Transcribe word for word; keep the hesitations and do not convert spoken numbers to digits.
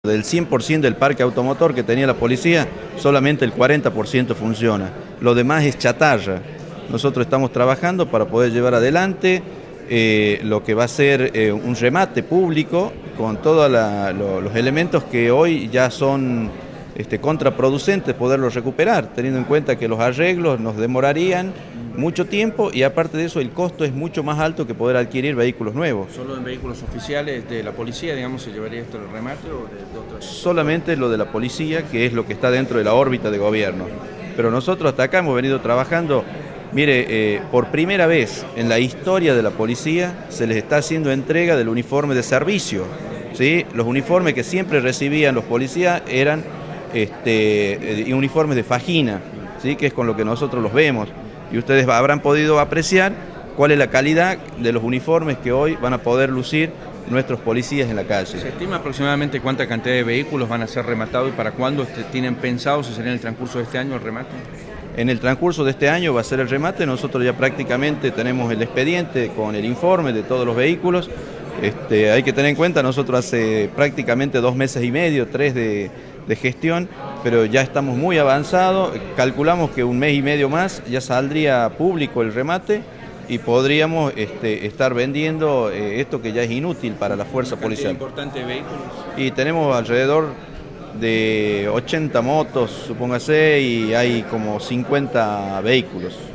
Del cien por ciento del parque automotor que tenía la policía, solamente el cuarenta por ciento funciona. Lo demás es chatarra. Nosotros estamos trabajando para poder llevar adelante eh, lo que va a ser eh, un remate público con todos lo, los elementos que hoy ya son este, contraproducentes poderlos recuperar, teniendo en cuenta que los arreglos nos demorarían mucho tiempo y aparte de eso el costo es mucho más alto que poder adquirir vehículos nuevos. ¿Solo en vehículos oficiales de la policía, digamos, se llevaría esto al remate o de, de otras? Solamente lo de la policía, que es lo que está dentro de la órbita de gobierno. Pero nosotros hasta acá hemos venido trabajando, mire, eh, por primera vez en la historia de la policía se les está haciendo entrega del uniforme de servicio, ¿sí? Los uniformes que siempre recibían los policías eran este, eh, uniformes de fajina, ¿sí? Que es con lo que nosotros los vemos. Y ustedes habrán podido apreciar cuál es la calidad de los uniformes que hoy van a poder lucir nuestros policías en la calle. ¿Se estima aproximadamente cuánta cantidad de vehículos van a ser rematados y para cuándo tienen pensado, si sería en el transcurso de este año, el remate? En el transcurso de este año va a ser el remate. Nosotros ya prácticamente tenemos el expediente con el informe de todos los vehículos. Este, hay que tener en cuenta, nosotros hace prácticamente dos meses y medio, tres de, de gestión, pero ya estamos muy avanzados. Calculamos que un mes y medio más ya saldría público el remate y podríamos este, estar vendiendo eh, esto que ya es inútil para la fuerza policial. ¿Importante de vehículos? Y tenemos alrededor de ochenta motos, supóngase, y hay como cincuenta vehículos.